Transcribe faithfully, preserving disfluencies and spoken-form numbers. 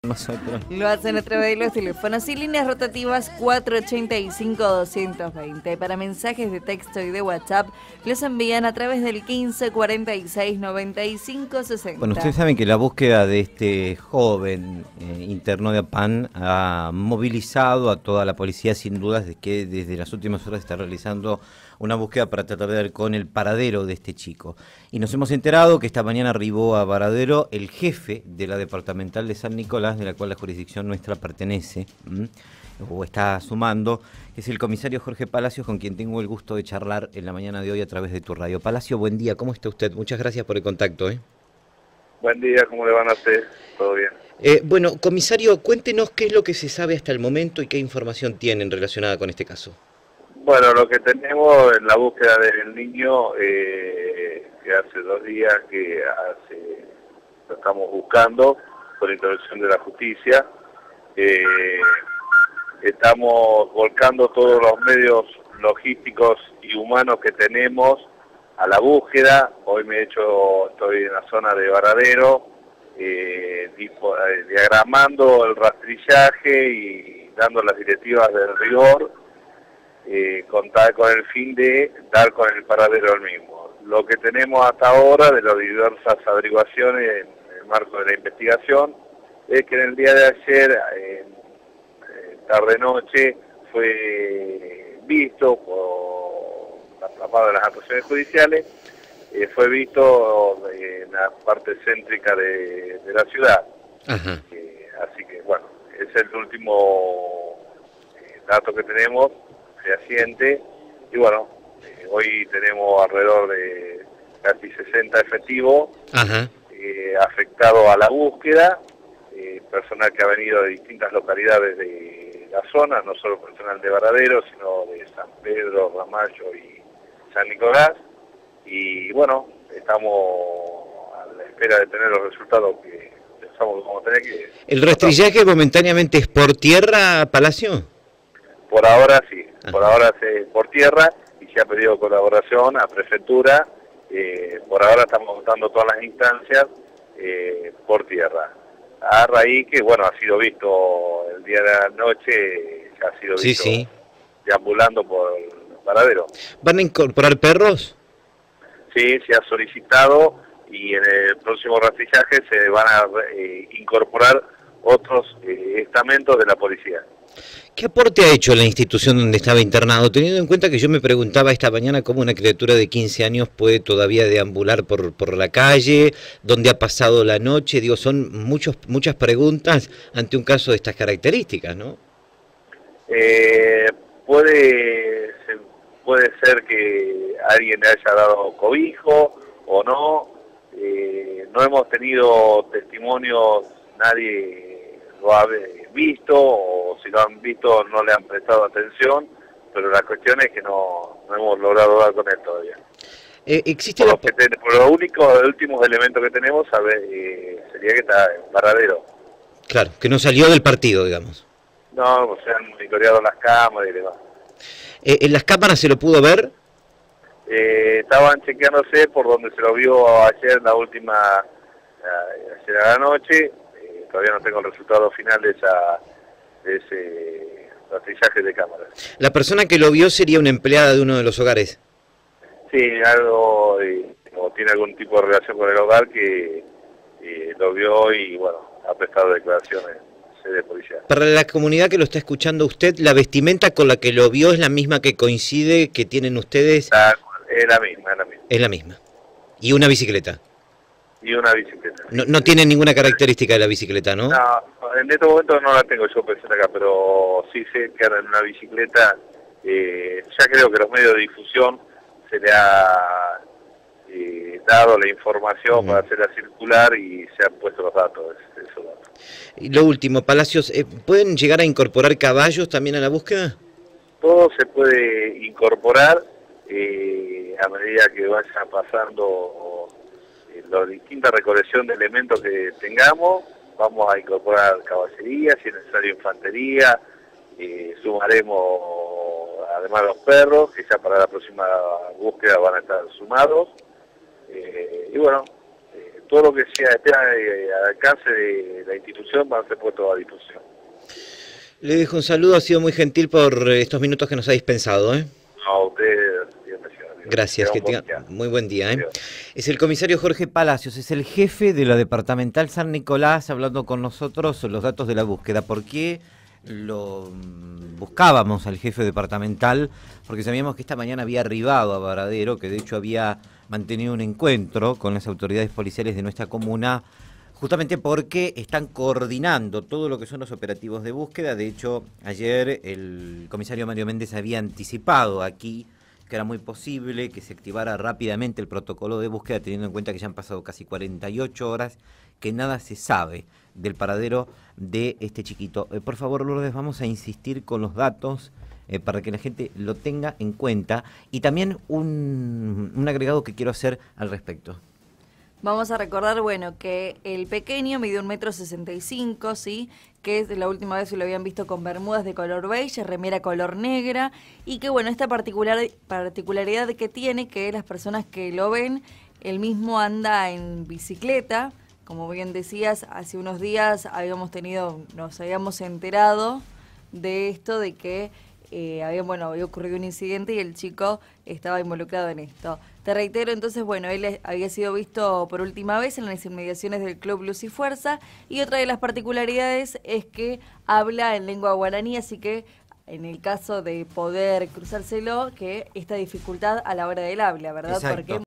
Nosotros. Lo hacen a través de los teléfonos y líneas rotativas cuatro ochenta y cinco, doscientos veinte. Para mensajes de texto y de WhatsApp los envían a través del quince cuarenta y seis noventa y cinco sesenta. Bueno, ustedes saben que la búsqueda de este joven eh, interno de APAN ha movilizado a toda la policía, sin dudas, de que desde las últimas horas está realizando una búsqueda para tratar de dar con el paradero de este chico. Y nos hemos enterado que esta mañana arribó a Varadero el jefe de la departamental de San Nicolás, de la cual la jurisdicción nuestra pertenece, ¿m? o está sumando, es el comisario Jorge Palacios, con quien tengo el gusto de charlar en la mañana de hoy a través de tu radio. Palacio, buen día, ¿cómo está usted? Muchas gracias por el contacto. ¿eh? Buen día, ¿cómo le van a hacer? ¿Todo bien? Eh, bueno, comisario, cuéntenos qué es lo que se sabe hasta el momento y qué información tienen relacionada con este caso. Bueno, lo que tenemos en la búsqueda del niño, eh, que hace dos días que hace, lo estamos buscando por intervención de la justicia, eh, estamos volcando todos los medios logísticos y humanos que tenemos a la búsqueda. Hoy me he hecho, estoy en la zona de Varadero, eh, tipo, eh, diagramando el rastrillaje y dando las directivas del rigor. Eh, contar con el fin de dar con el paradero del mismo. Lo que tenemos hasta ahora de las diversas averiguaciones en el marco de la investigación es que en el día de ayer, eh, tarde-noche, fue visto por la tapada de las actuaciones judiciales, eh, fue visto en la parte céntrica de, de la ciudad. Ajá. Eh, así que bueno, es el último eh, dato que tenemos fehaciente, y bueno, eh, hoy tenemos alrededor de casi sesenta efectivos eh, afectados a la búsqueda, eh, personal que ha venido de distintas localidades de la zona, no solo personal de Varadero, sino de San Pedro, Ramallo y San Nicolás, y bueno, estamos a la espera de tener los resultados que pensamos que vamos a tener que... ¿El rastrillaje momentáneamente es por tierra, Palacio? Por ahora sí, por ahora es por tierra y se ha pedido colaboración a prefectura. Eh, por ahora estamos votando todas las instancias eh, por tierra. A raíz que, bueno, ha sido visto el día de la noche, ya ha sido sí, visto sí. deambulando por el paradero. ¿Van a incorporar perros? Sí, se ha solicitado y en el próximo rastrillaje se van a eh, incorporar otros eh, estamentos de la policía. ¿Qué aporte ha hecho la institución donde estaba internado? Teniendo en cuenta que yo me preguntaba esta mañana cómo una criatura de quince años puede todavía deambular por, por la calle, dónde ha pasado la noche. Digo, son muchos, muchas preguntas ante un caso de estas características, ¿no? Eh, puede, puede ser que alguien le haya dado cobijo o no. Eh, no hemos tenido testimonios, nadie lo ha visto, o si lo han visto no le han prestado atención, pero la cuestión es que no, no hemos logrado dar con él todavía. Eh, existe por, la... lo que te, por lo único, los últimos elementos que tenemos sabe, eh, sería que está en Varadero. Claro, que no salió del partido, digamos. No, o sea, han monitoreado las cámaras y demás. Eh, ¿En las cámaras se lo pudo ver? Eh, estaban chequeándose por donde se lo vio ayer, la última, eh, ayer a la noche. Todavía no tengo el resultado final de, esa, de ese rastrillaje de cámaras. ¿La persona que lo vio sería una empleada de uno de los hogares? Sí, algo, eh, o tiene algún tipo de relación con el hogar que eh, lo vio y, bueno, ha prestado declaraciones en sede policial. Para la comunidad que lo está escuchando usted, ¿la vestimenta con la que lo vio es la misma que coincide que tienen ustedes? La, es la misma, es la misma. Es la misma. ¿Y una bicicleta? Y una bicicleta. No, no tiene ninguna característica de la bicicleta, ¿no? No, en este momento no la tengo yo presente acá, pero sí sé que anda en una bicicleta. Eh, ya creo que los medios de difusión se le ha eh, dado la información uh-huh. para hacerla circular y se han puesto los datos, esos datos. Y lo último, Palacios, eh, ¿pueden llegar a incorporar caballos también a la búsqueda? Todo se puede incorporar eh, a medida que vaya pasando la distinta recolección de elementos que tengamos. Vamos a incorporar caballería, si es necesario infantería, eh, sumaremos además los perros, que ya para la próxima búsqueda van a estar sumados, eh, y bueno, eh, todo lo que sea esté al alcance de la institución va a ser puesto a disposición. Le dejo un saludo, ha sido muy gentil por estos minutos que nos ha dispensado, ¿eh? A ustedes, gracias, que tenga muy buen día. ¿eh? Es el comisario Jorge Palacios, es el jefe de la Departamental San Nicolás, hablando con nosotros los datos de la búsqueda. ¿Por qué lo buscábamos al jefe departamental? Porque sabíamos que esta mañana había arribado a Varadero, que de hecho había mantenido un encuentro con las autoridades policiales de nuestra comuna, justamente porque están coordinando todo lo que son los operativos de búsqueda. De hecho, ayer el comisario Mario Méndez había anticipado aquí que era muy posible que se activara rápidamente el protocolo de búsqueda, teniendo en cuenta que ya han pasado casi cuarenta y ocho horas, que nada se sabe del paradero de este chiquito. Eh, por favor, Lourdes, vamos a insistir con los datos eh, para que la gente lo tenga en cuenta, y también un, un agregado que quiero hacer al respecto. Vamos a recordar, bueno, que el pequeño mide un metro sesenta y cinco, ¿sí? Que es la última vez que lo habían visto con bermudas de color beige, remera color negra, y que, bueno, esta particular, particularidad que tiene, que las personas que lo ven, él mismo anda en bicicleta. Como bien decías, hace unos días habíamos tenido, nos habíamos enterado de esto, de que eh, había, bueno, había ocurrido un incidente y el chico estaba involucrado en esto. Te reitero, entonces, bueno, él había sido visto por última vez en las inmediaciones del Club Luz y Fuerza, y otra de las particularidades es que habla en lengua guaraní, así que en el caso de poder cruzárselo, que esta dificultad a la hora del habla, ¿verdad? Exacto. Porque